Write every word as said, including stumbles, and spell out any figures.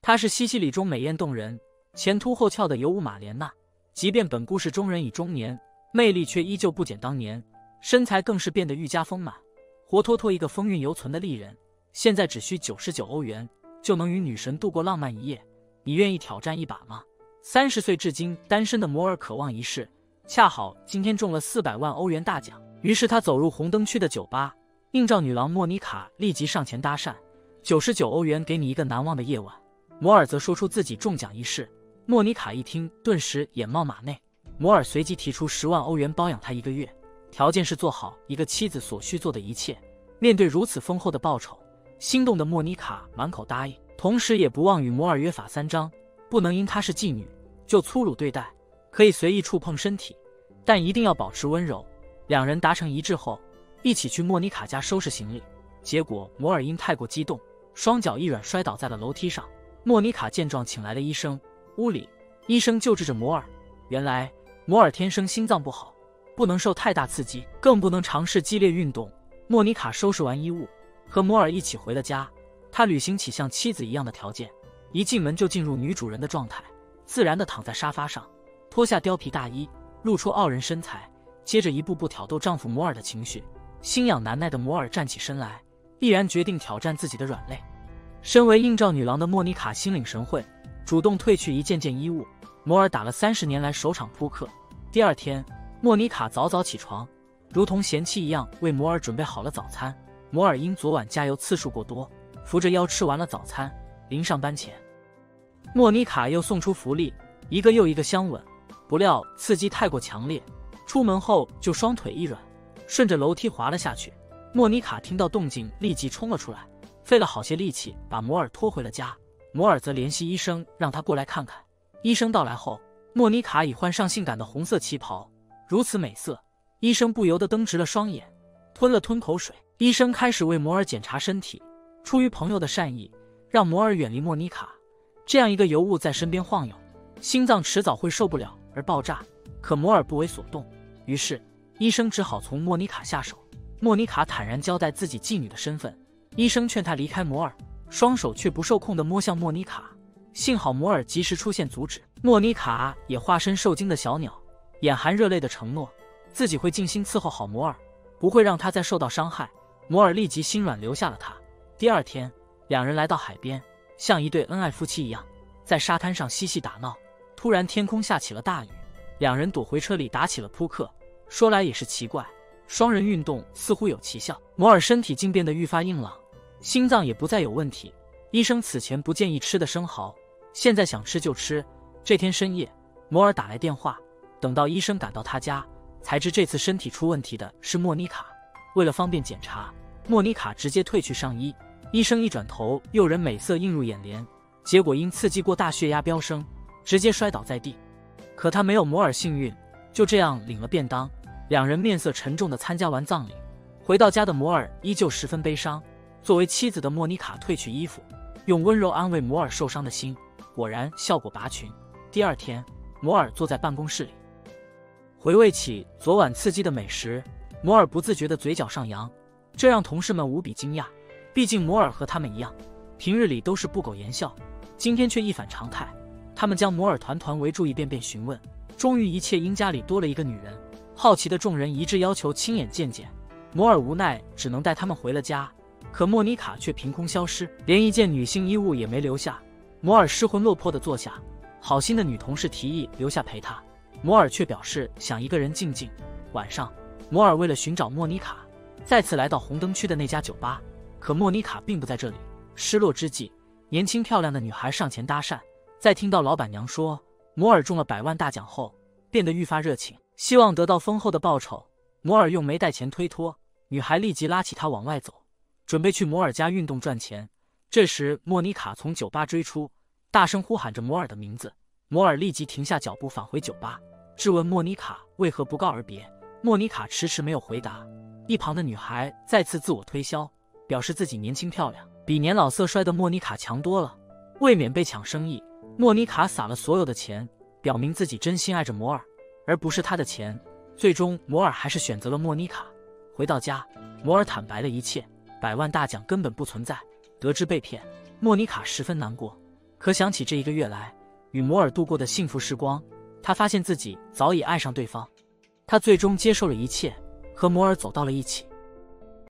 她是西西里中美艳动人、前凸后翘的尤乌玛莲娜，即便本故事中人已中年，魅力却依旧不减当年，身材更是变得愈加丰满，活脱脱一个风韵犹存的丽人。现在只需九十九欧元，就能与女神度过浪漫一夜，你愿意挑战一把吗？三十岁至今单身的摩尔渴望一试，恰好今天中了四百万欧元大奖，于是他走入红灯区的酒吧，应召女郎莫妮卡立即上前搭讪，九十九欧元给你一个难忘的夜晚。摩尔则说出自己中奖一事，莫妮卡一听顿时眼冒马内。摩尔随即提出十万欧元包养她一个月，条件是做好一个妻子所需做的一切。面对如此丰厚的报酬，心动的莫妮卡满口答应，同时也不忘与摩尔约法三章，不能因她是妓女就粗鲁对待，可以随意触碰身体，但一定要保持温柔。两人达成一致后，一起去莫妮卡家收拾行李，结果摩尔因太过激动，双脚一软摔倒在了楼梯上。莫妮卡见状请来了医生，屋里医生救治着摩尔。原来摩尔天生心脏不好，不能受太大刺激，更不能尝试激烈运动。莫妮卡收拾完衣物，和摩尔一起回了家。她履行起像妻子一样的条件，一进门就进入女主人的状态，自然地躺在沙发上，脱下貂皮大衣，露出傲人身材，接着一步步挑逗丈夫摩尔的情绪。心痒难耐的摩尔站起身来，毅然决定挑战自己的软肋。身为应召女郎的莫妮卡心领神会，主动褪去一件件衣物。摩尔打了三十年来首场扑克。第二天，莫妮卡早早起床，如同贤妻一样为摩尔准备好了早餐。摩尔因昨晚加油次数过多，扶着腰吃完了早餐。临上班前，莫妮卡又送出福利，一个又一个相吻。不料刺激太过强烈，出门后就双腿一软，顺着楼梯滑了下去。莫妮卡听到动静立即冲了出来，费了好些力气把摩尔拖回了家。摩尔则联系医生让他过来看看。医生到来后，莫妮卡已换上性感的红色旗袍，如此美色，医生不由得瞪直了双眼，吞了吞口水。医生开始为摩尔检查身体，出于朋友的善意，让摩尔远离莫妮卡。这样一个尤物在身边晃悠，心脏迟早会受不了而爆炸。可摩尔不为所动，于是医生只好从莫妮卡下手。莫妮卡坦然交代自己妓女的身份，医生劝她离开摩尔，双手却不受控地摸向莫妮卡。幸好摩尔及时出现阻止。莫妮卡也化身受惊的小鸟，眼含热泪的承诺自己会尽心伺候好摩尔，不会让他再受到伤害。摩尔立即心软留下了他。第二天，两人来到海边，像一对恩爱夫妻一样在沙滩上嬉戏打闹。突然天空下起了大雨，两人躲回车里打起了扑克。说来也是奇怪，双人运动似乎有奇效，摩尔身体竟变得愈发硬朗，心脏也不再有问题。医生此前不建议吃的生蚝，现在想吃就吃。这天深夜，摩尔打来电话，等到医生赶到他家，才知这次身体出问题的是莫妮卡。为了方便检查，莫妮卡直接褪去上衣。医生一转头，诱人美色映入眼帘，结果因刺激过大，血压飙升，直接摔倒在地。可他没有摩尔幸运，就这样领了便当。两人面色沉重地参加完葬礼。回到家的摩尔依旧十分悲伤。作为妻子的莫妮卡褪去衣服，用温柔安慰摩尔受伤的心，果然效果拔群。第二天，摩尔坐在办公室里，回味起昨晚刺激的美食，摩尔不自觉地嘴角上扬，这让同事们无比惊讶。毕竟摩尔和他们一样，平日里都是不苟言笑，今天却一反常态。他们将摩尔团团围住，一遍遍询问。终于一切因家里多了一个女人，好奇的众人一致要求亲眼见见。摩尔无奈只能带他们回了家，可莫妮卡却凭空消失，连一件女性衣物也没留下。摩尔失魂落魄地坐下，好心的女同事提议留下陪他，摩尔却表示想一个人静静。晚上，摩尔为了寻找莫妮卡，再次来到红灯区的那家酒吧，可莫妮卡并不在这里。失落之际，年轻漂亮的女孩上前搭讪，在听到老板娘说摩尔中了百万大奖后，变得愈发热情，希望得到丰厚的报酬。摩尔用没带钱推脱，女孩立即拉起他往外走，准备去摩尔家运动赚钱。这时莫妮卡从酒吧追出，大声呼喊着摩尔的名字。摩尔立即停下脚步返回酒吧，质问莫妮卡为何不告而别。莫妮卡迟迟没有回答。一旁的女孩再次自我推销，表示自己年轻漂亮，比年老色衰的莫妮卡强多了。为免被抢生意，莫妮卡撒了所有的钱，表明自己真心爱着摩尔，而不是他的钱。最终摩尔还是选择了莫妮卡。回到家，摩尔坦白了一切，百万大奖根本不存在。得知被骗，莫妮卡十分难过， 可想起这一个月来与摩尔度过的幸福时光，他发现自己早已爱上对方。他最终接受了一切，和摩尔走到了一起。